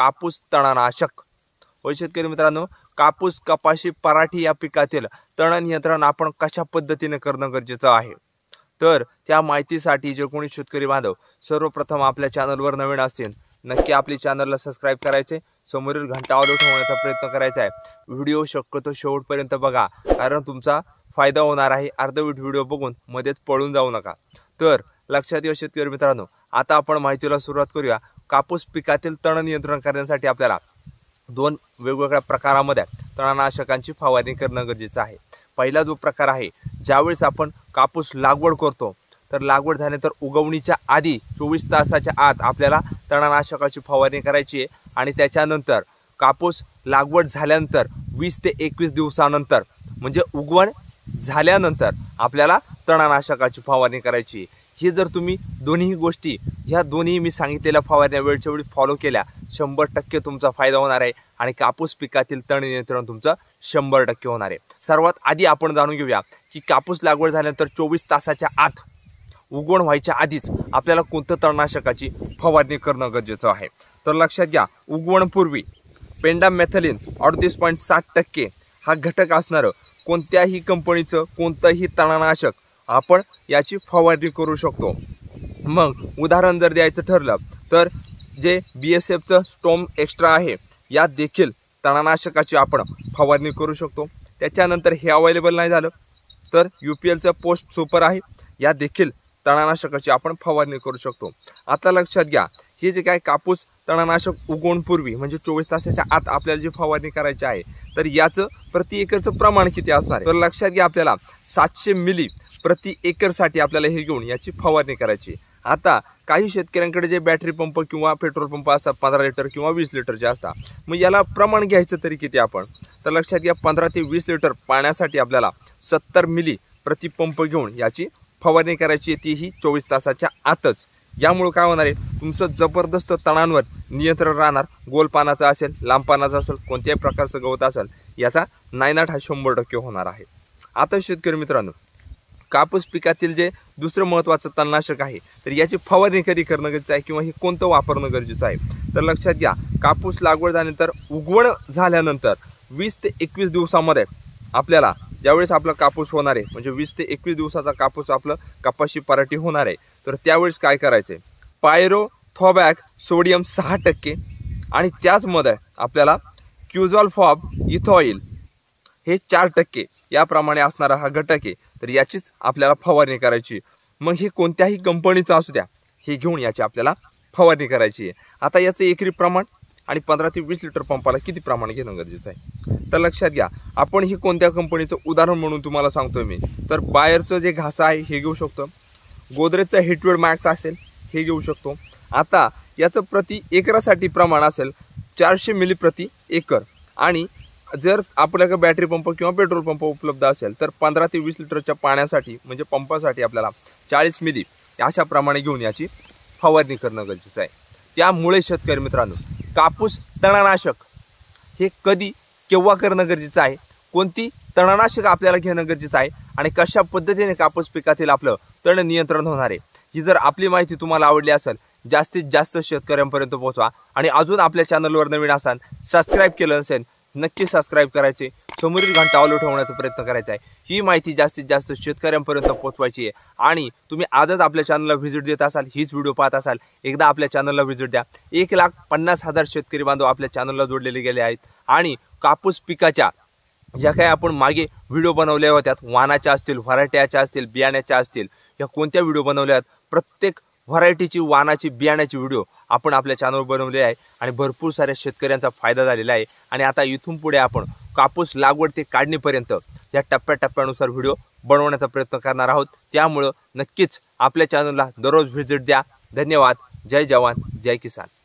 कापूस तणनाशक। होय शेतकरी मित्रांनो, कापूस, कपाशी, पराठी या पिकातील तण नियंत्रण आपण कशा पद्धतीने करणं गरजेचं आहे, तर त्या माहितीसाठी जे कोणी शेतकरी बांधव सर्वप्रथम आपल्या चॅनलवर नवीन असतील नक्की आपली चॅनलला सबस्क्राइब करायचे, समोरील घंटा ऑल ठेवण्याचा प्रयत्न करायचा आहे। व्हिडिओ शक्यतो शेवटपर्यंत बघा, कारण तुमचा फायदा होणार आहे। अर्धवट व्हिडिओ बघून मध्येच पळून जाऊ नका। तर लक्षात घ्या शेतकरी मित्रांनो, आता आपण माहितीला सुरुवात करूया। कापूस पिकातील तण नियंत्रण करण्यासाठी आपल्याला दोन वेगवेगळ्या प्रकारामध्ये तणनाशकांची फवारणी करणं गरजेचं आहे। पहिला जो प्रकार आहे, ज्यावेळेस आपण कापूस लागवड करतो तर लागवड झाल्यानंतर उगवणीच्या आधी 24 तासाच्या आत आपल्याला तणनाशकाची फवारणी करायची आहे आणि त्याच्यानंतर कापूस लागवड झाल्यानंतर 20 ते 21 दिवसानंतर म्हणजे उगवण झाल्यानंतर आपल्याला तणनाशकाची फवारणी करायची आहे। हे जर तुम्ही दोन्ही गोष्टी, ह्या दोन्ही मी सांगितलेल्या फवारण्या वेळच्या वेळी फॉलो केल्या 100% तुमचा फायदा होणार आहे आणि कापूस पिकातील तण नियंत्रण तुमचं 100% होणार आहे। सर्वात आधी आपण जाणून घेऊया की कापूस लागवड झाल्यानंतर 24 तासाच्या आत उगवण व्हायच्या आधीच आपल्याला कोणत्या तणनाशकाची फवारणी करणं गरजेचं आहे। तर लक्षात घ्या, उगवणपूर्वी पेंडामेथिलिन 38.7% हा घटक असणारं कोणत्याही कंपनीचं कोणतंही तणनाशक आपण याची फवारणी करू शकतो। मग उदाहरण जर द्यायचं ठरलं तर जे BSFचं स्टॉर्म एक्स्ट्रा आहे, यात देखील तणनाशकाची आपण फवारणी करू शकतो। त्याच्यानंतर हे अवेलेबल नाही झालं तर UPLचं पोस्ट सुपर आहे, यात देखील तणनाशकाची आपण फवारणी करू शकतो। आता लक्षात घ्या, हे जे काय कापूस तणनाशक उगवणपूर्वी म्हणजे 24 तासाच्या आत आपल्याला जी फवारणी करायची आहे, तर याचं प्रति एकरचं प्रमाण किती असणार आहे? तर लक्षात घ्या, आपल्याला 700 मिली प्रति एकरसाठी आपल्याला हे घेऊन याची फवारणी करायची। आता काही शेतकऱ्यांकडे जे बॅटरी पंप किंवा पेट्रोल पंप असतात 15 लिटर किंवा 20 लिटरचे असतात, मग याला प्रमाण घ्यायचं तरी किती आपण? तर लक्षात घ्या, 15 ते 20 लिटर पाण्यासाठी आपल्याला 70 मिली प्रति पंप घेऊन याची फवारणी करायची, तीही 24 तासाच्या आतच। यामुळे काय होणार आहे, तुमचं जबरदस्त तणांवर नियंत्रण राहणार। गोल पानाचा असेल, लांब पानाचा असेल, कोणत्याही प्रकारचं गवत असेल, याचा नायनाट हा 100% होणार आहे। आता शेतकरी मित्रांनो, कापूस पिकातील जे दुसरं महत्त्वाचं तणनाशक आहे, तर याची फवारणी कधी करणं गरजेचं आहे किंवा हे कोणतं वापरणं गरजेचं आहे? तर लक्षात घ्या, कापूस लागवड झाल्यानंतर उगवण झाल्यानंतर 20 ते 21 दिवसामध्ये आपल्याला ज्यावेळेस आपला कापूस होणार आहे, म्हणजे 20 ते 21 दिवसाचा कापूस आपलं कपाशी पराठी होणार आहे, तर त्यावेळेस काय करायचं आहे, पायरोथॉबॅक सोडियम 6% आणि त्याचमध्ये आपल्याला क्युझॉलफॉब इथॉइल हे 4% याप्रमाणे असणारा हा घटक आहे, तर याचीच आपल्याला फवारणी करायची। मग हे कोणत्याही कंपनीचं असू द्या, हे घेऊन याची आपल्याला फवारणी करायची आहे। आता याचं एकरी प्रमाण आणि 15 ते 20 लिटर पंपाला किती प्रमाण घेणं गरजेचं आहे? तर लक्षात घ्या, आपण हे कोणत्या कंपनीचं उदाहरण म्हणून तुम्हाला सांगतोय मी, तर बायरचं जे घासा आहे हे घेऊ शकतो, गोदरेजचा हिटवेड मॅक्स असेल हे घेऊ शकतो। आता याचं प्रति एकरासाठी प्रमाण असेल 400 मिली प्रति एकर आणि जर आपल्याकडे बॅटरी पंप किंवा पेट्रोल पंप उपलब्ध असेल तर 15 ते 20 लिटरच्या पाण्यासाठी म्हणजे पंपासाठी आपल्याला 40 मिली अशा प्रमाणे घेऊन याची फवारणी करणं गरजेचं आहे। त्यामुळे शेतकरी मित्रांनो, कापूस तणनाशक हे कधी केव्हा करणं गरजेचं आहे, कोणती तणनाशक आपल्याला घेणं गरजेचं आहे आणि कशा पद्धतीने कापूस पिकातील आपलं तण नियंत्रण होणार आहे, ही जर आपली माहिती तुम्हाला आवडली असेल जास्तीत जास्त शेतकऱ्यांपर्यंत पोहोचवा। आणि अजून आपल्या चॅनलवर नवीन असाल, सबस्क्राइब केलं नसेल नक्की सबस्क्राइब करायचे, समोरील घंटा ऑल ठेवण्याचा प्रयत्न करायचा आहे। ही माहिती जास्तीत जास्त शेतकऱ्यांपर्यंत पोहोचवायची आहे आणि तुम्ही आजच आपल्या चॅनलला व्हिजिट देत असाल, हीच व्हिडिओ पाहत असाल, एकदा आपल्या चॅनलला व्हिजिट द्या। 1,50,000 शेतकरी बांधव आपल्या चॅनलला जोडलेले गेले आहेत आणि कापूस पिकाच्या ज्या काही आपण मागे व्हिडिओ बनवल्या होत्या, वाणाच्या असतील, व्हरायट्याच्या असतील, बियाण्याच्या असतील, या कोणत्या व्हिडिओ बनवल्या आहेत, प्रत्येक व्हरायटीची, वाणाची, बियाण्याची व्हिडिओ आपण आपल्या चॅनलवर बनवले आहे आणि भरपूर साऱ्या शेतकऱ्यांचा फायदा झालेला आहे। आणि आता इथून पुढे आपण कापूस लागवड ते काढणीपर्यंत या टप्प्याटप्प्यानुसार व्हिडिओ बनवण्याचा प्रयत्न करणार आहोत। त्यामुळे नक्कीच आपल्या चॅनलला दररोज व्हिजिट द्या। धन्यवाद। जय जवान, जय किसान।